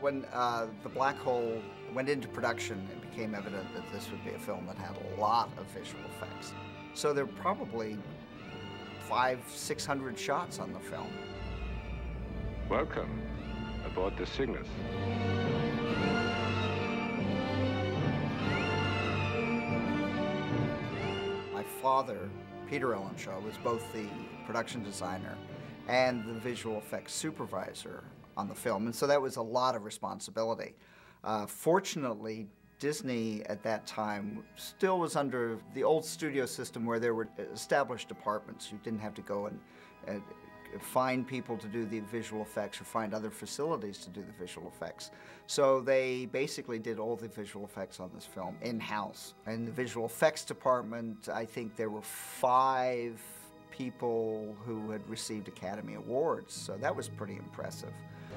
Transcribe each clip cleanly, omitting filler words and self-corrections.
When The Black Hole went into production, it became evident that this would be a film that had a lot of visual effects. So there were probably 500-600 shots on the film. Welcome aboard the Cygnus. My father, Peter Ellenshaw, was both the production designer and the visual effects supervisor on the film, and so that was a lot of responsibility. Fortunately, Disney at that time still was under the old studio system where there were established departments. You didn't have to go and find people to do the visual effects or find other facilities to do the visual effects. So they basically did all the visual effects on this film in-house. In the visual effects department, I think there were 5 people who had received Academy Awards, so that was pretty impressive.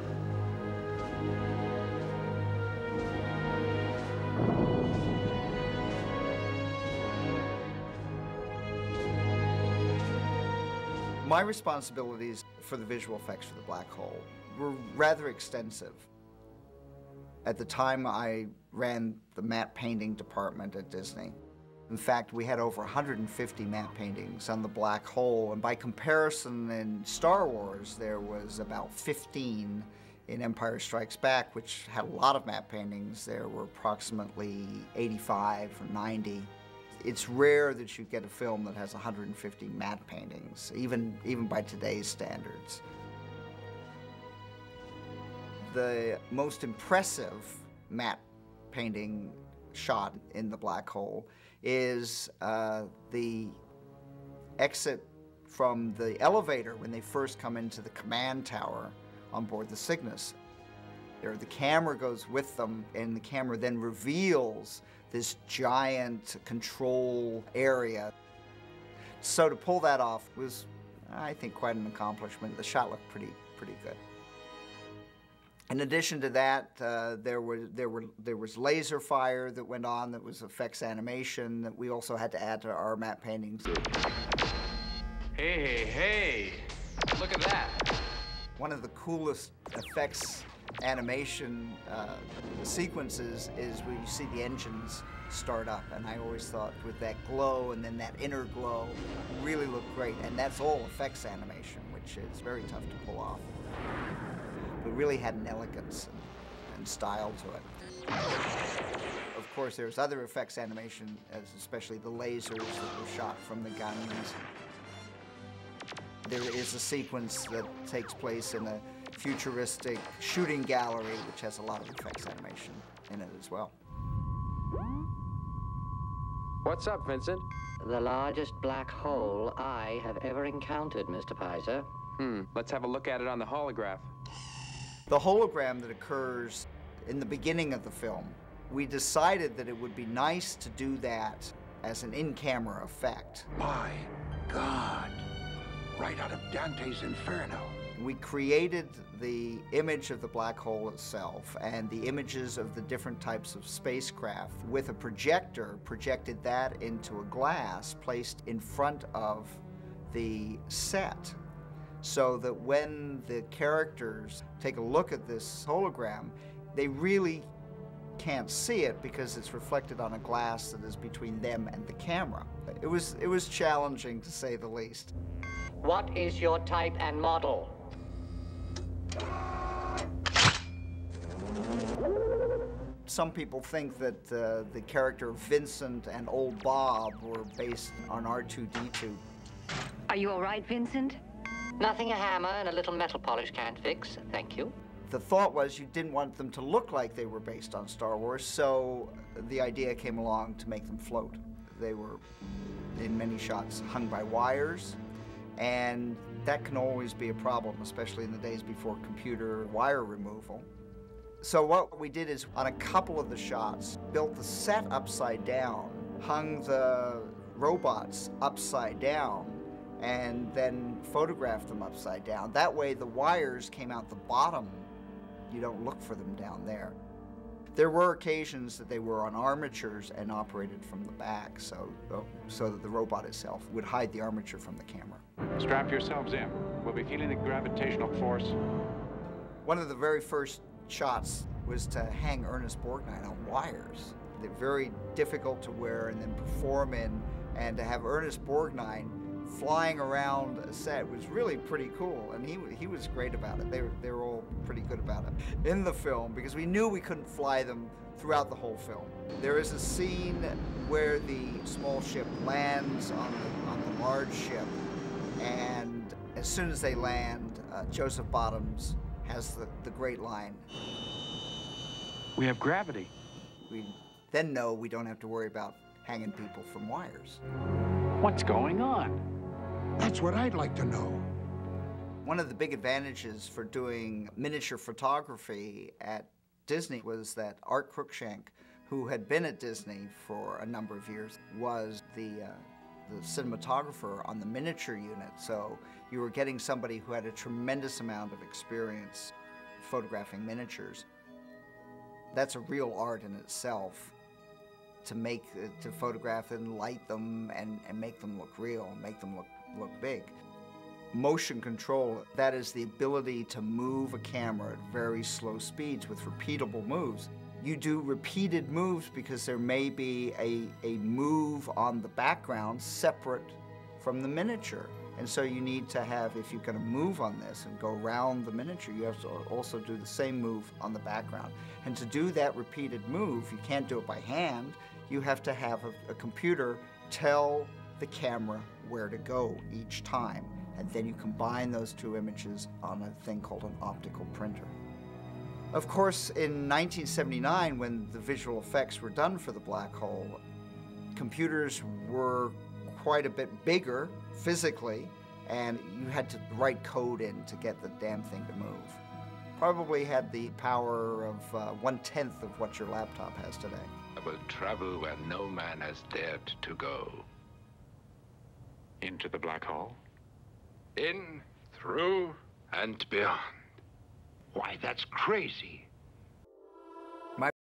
My responsibilities for the visual effects for The Black Hole were rather extensive. At the time, I ran the matte painting department at Disney. In fact, we had over 150 matte paintings on The Black Hole, and by comparison, in Star Wars, there was about 15. In Empire Strikes Back, which had a lot of matte paintings, there were approximately 85 or 90. It's rare that you get a film that has 150 matte paintings, even by today's standards. The most impressive matte painting shot in The Black Hole is the exit from the elevator when they first come into the command tower on board the Cygnus. The camera goes with them, and the camera then reveals this giant control area. So to pull that off was, I think, quite an accomplishment. The shot looked pretty good. In addition to that, there was laser fire that went on that was effects animation that we also had to add to our matte paintings. Hey, look at that. One of the coolest effects animation sequences is where you see the engines start up, and I always thought with that glow and then that inner glow really looked great, and that's all effects animation, which is very tough to pull off. But really had an elegance and style to it. Of course, there's other effects animation, especially the lasers that were shot from the guns. There is a sequence that takes place in a futuristic shooting gallery, which has a lot of effects animation in it as well. What's up, Vincent? The largest black hole I have ever encountered, Mr. Pizer. Let's have a look at it on the holograph. The hologram that occurs in the beginning of the film, we decided that it would be nice to do that as an in-camera effect. My God. Right out of Dante's Inferno. We created the image of the black hole itself and the images of the different types of spacecraft with a projector, projected that into a glass placed in front of the set, so that when the characters take a look at this hologram, they really can't see it because it's reflected on a glass that is between them and the camera. It was challenging, to say the least. What is your type and model? Some people think that the character Vincent and Old Bob were based on R2-D2. Are you all right, Vincent? Nothing a hammer and a little metal polish can't fix, thank you. The thought was you didn't want them to look like they were based on Star Wars, so the idea came along to make them float. They were, in many shots, hung by wires, and that can always be a problem, especially in the days before computer wire removal. So what we did is, on a couple of the shots, built the set upside down, hung the robots upside down, and then photographed them upside down. That way the wires came out the bottom. You don't look for them down there. There were occasions that they were on armatures and operated from the back, so that the robot itself would hide the armature from the camera. Strap yourselves in. We'll be feeling the gravitational force. One of the very first shots was to hang Ernest Borgnine on wires. They're very difficult to wear and then perform in, and to have Ernest Borgnine flying around a set was really pretty cool, and he was great about it. They were all pretty good about it in the film, because we knew we couldn't fly them throughout the whole film. There is a scene where the small ship lands on the large ship, and as soon as they land, Joseph Bottoms has the great line. We have gravity. We then know we don't have to worry about hanging people from wires. What's going on? That's what I'd like to know. One of the big advantages for doing miniature photography at Disney was that Art Cruikshank, who had been at Disney for a number of years, was the cinematographer on the miniature unit. So you were getting somebody who had a tremendous amount of experience photographing miniatures. That's a real art in itself, to photograph and light them and make them look real, make them look big. Motion control, that is the ability to move a camera at very slow speeds with repeatable moves. You do repeated moves because there may be a move on the background separate from the miniature. And so you need to have, if you're going to move on this and go around the miniature, you have to also do the same move on the background. And to do that repeated move, you can't do it by hand. You have to have a computer tell the camera where to go each time. And then you combine those two images on a thing called an optical printer. Of course, in 1979, when the visual effects were done for the black hole, computers were quite a bit bigger physically, and you had to write code in to get the damn thing to move. Probably had the power of 1/10 of what your laptop has today. I will travel where no man has dared to go. Into the black hole? In, through, and beyond. Why, that's crazy.